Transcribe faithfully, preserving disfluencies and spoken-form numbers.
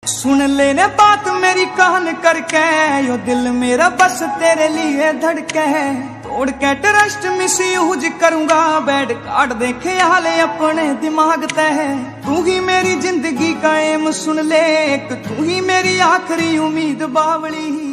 सुन लेने बात मेरी कान करके, यो दिल मेरा बस तेरे लिए धड़के है। तोड़ के ट्रस्ट मिस यूज करूंगा, बेड कार्ड देखे हाले अपने दिमाग तय। तू ही मेरी जिंदगी का एम सुन ले, एक तू ही मेरी आखिरी उम्मीद बावली।